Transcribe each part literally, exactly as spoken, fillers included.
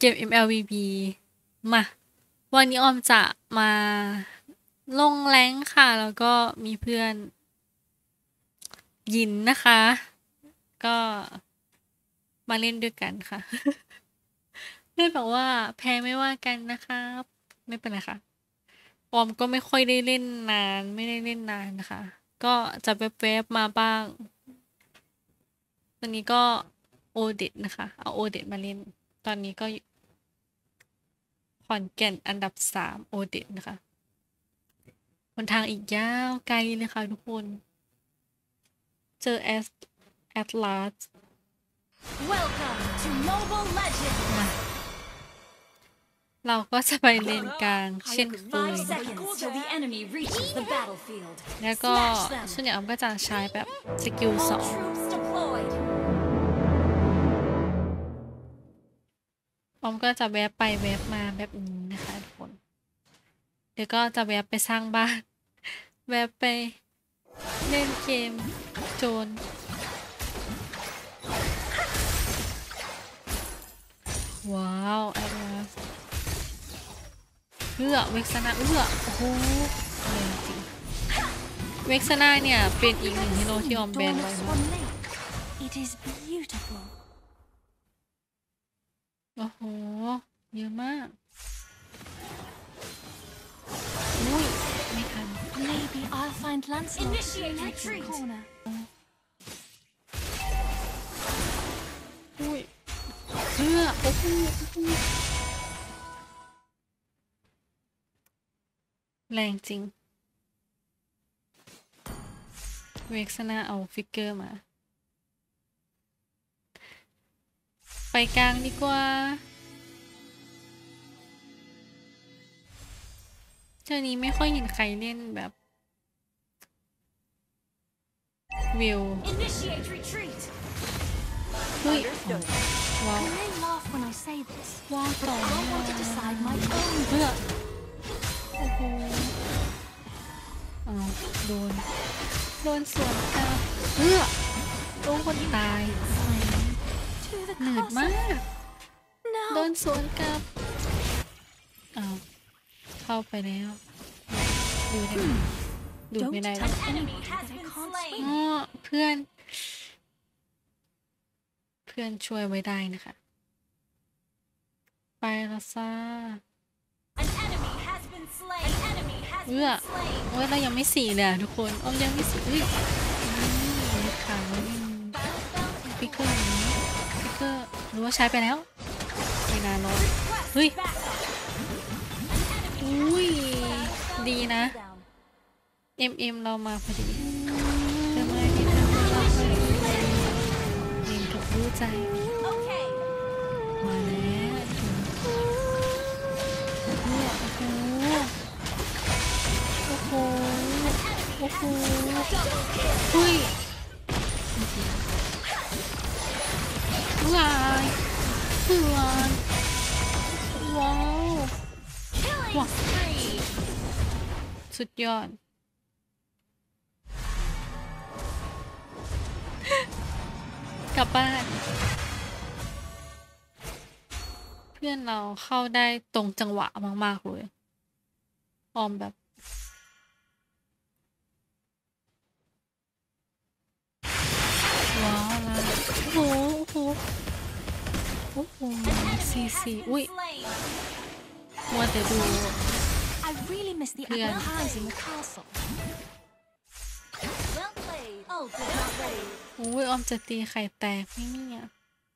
เกม เอ็ม แอล วี บี มา วันนี้ออมจะมาลงแรงค์ค่ะ แล้วก็มีเพื่อนยินนะคะ ก็มาเล่นด้วยกันค่ะ เพื่อนบอกว่าแพ้ไม่ว่ากันนะครับ ไม่เป็นไรค่ะ ออมก็ไม่ค่อยได้เล่นนาน ไม่ได้เล่นนานนะคะ ก็จะแวบๆมาบ้าง วันนี้ก็โอเด็ดนะคะ เอาโอเด็ดมาเล่น ตอนนี้ก็ขอนแก่นอันดับสามโอเด็ดนะคะบนทางอีกยาวไกลเลยค่ะทุกคน เจอแอสแอตลาส Welcome to Mobile Legends มาเราก็จะไปเลนกลางเช่นเคย Five seconds till the enemy reaches the battlefield. แล้วก็ส่วนใหญ่ออมก็จะใช้แบบสกิลสอ All ง troops deployed. ออมก็จะแวบไปแวบมาแบบนี้นะคะทุกคน เดี๋ยวก็จะแวบไปสร้างบ้าน แวบไปเล่นเกมโจร ว้าวแอดลาสเอื้อเวกซนาเอื้อโอ้โหแรงจริงเวกซนาเนี่ยเป็นอีกหนึ่งฮีโร่ที่ออมแบนไว้มาก It is beautiful. โอ้โหเยอะมากอุ้ยไม่ทัน Maybe I'll find Lancelot. Initiate retreat. Corner. อุ้ยเอื้อโอ้โหแรงจริงเวกซนาเอาฟิกเกอร์มาไปกลางดีกว่าเจ้านี้ไม่ค่อยเห็นใครเล่นแบบวิว Initiate retreat. เฮ้ยว้าว You may laugh when I say this, ว้าวต่อ but I want to decide my own. เพื่อโอ้โหเอาโดนโดนสวนกลับเพื่อโดนคนตาย To the เหนื่อยมาก No. โดนสวนกลับเอาเข้าไปแล้วดูได้ไหมดูไม่ได้แล้ว Enemy has been slain. อ๋อเพื่อน เพื่อนช่วยไว้ได้นะคะ ไปละซ่า An enemy has been slain. An enemy has เอื้อ been slain. โอ้ยเรายังไม่สี่เลยอะทุกคนออมยังไม่สี่เฮ้ยนี่ขาวนี่ฟิกเกอร์นี้ฟิกเกอร์หรือว่าใช้ไปแล้วไม่นานรอเฮ้ย อุ้ย ดีนะ เอ็มเอ็มเรามาพอดีเธอมาที่เธอมาพอดีเรียนกับรู้ใจ Okay. มาแล้วโอ้โห โอ้โห โอ้โหเฮ้ยว้ายเพื่อนว้าว Killing spree. สุดยอด กลับบ้าน เพื่อนเราเข้าได้ตรงจังหวะมากๆเลยออมแบบ ว้าวแล้วโอ้โห โอ้โห โอ้โหซีซีอุ้ย Slain. มัวแต่ดู I really miss the Yeah. apple pies in the castle. Well played. Oh, but not ready. โอ้ยออมจะตีไข่แตกไหมเนี่ย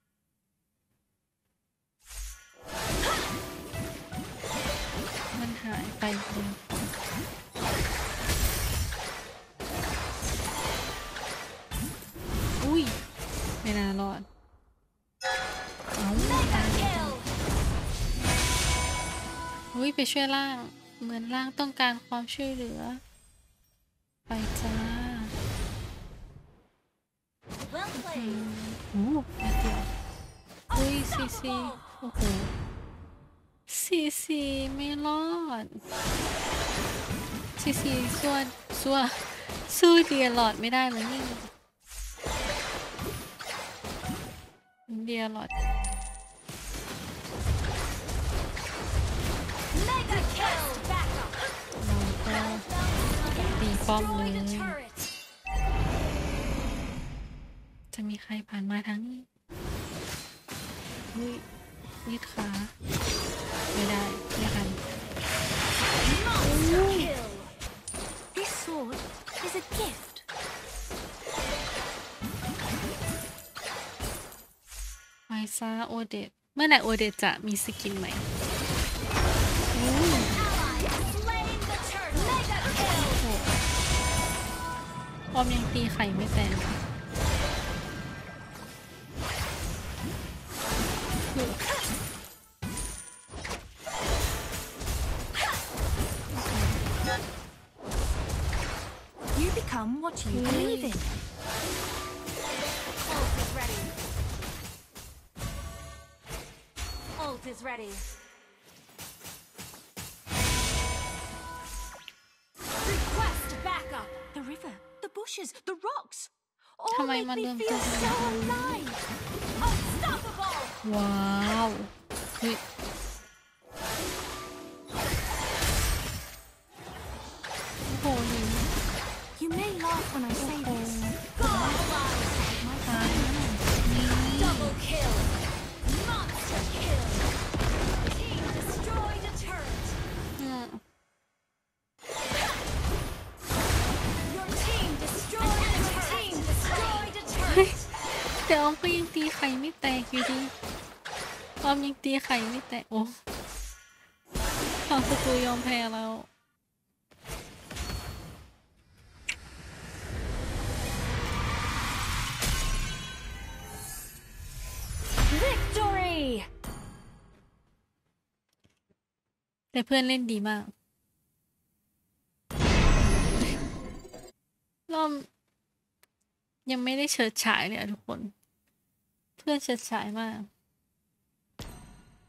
มันหายไปเลยอุ้ย ไม่น่ารอด เอาตาย Kill. อุ้ยไปช่วยล่าง เหมือนล่างต้องการความช่วยเหลือ ไปจ้า Well played. โอ้แป๊บเดียวอุ้ยซีซีโอ้โหซีซีไม่รอดซีซีสู้สู้สู้เดียร์ลอดไม่ได้เลยนี่เดียร์ลอด Mega kill. Back up. เราก็ตีป้อมเล Destroy the ย turret. จะมีใครผ่านมาทางนี้อุ้ยยืดขาไม่ได้ไม่ทัน Monster kill. This sword is a gift. ไวซ่าโอเดตเมื่อไหร่โอเดตจะมีสกินใหม่ Ally has slain the turret. Mega kill. ออมยังตีไข่ไม่แตกค่ะ You become what you believe in. Ult is ready. Ult is ready. Request backup. The river, the bushes, the rocks. All ทำไม make มา me เริ่ม feel ต้น so alive. Unstoppable. ว้าวเฮ้ยโอ้โห You may laugh when I say this. God alive. ตายนี่ Double kill. Monster kill. Team destroyed a turret. อืม Your team destroyed a turret. Team destroyed a turret. แต่ออมก็ยังตีไข่ไม่แตกอยู่ดีออมยังตีไข่ไม่แตกโอ้ฝั่งศัตรูยอมแพ้แล้ว Victory. แต่เพื่อนเล่นดีมากรอบยังไม่ได้เฉิดฉายเลยอะทุกคน เพื่อนเฉิดฉายมาก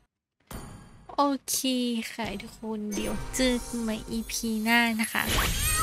โอเคค่ะทุกคนเดี๋ยวเจอกันใหม่ อี พี หน้านะคะ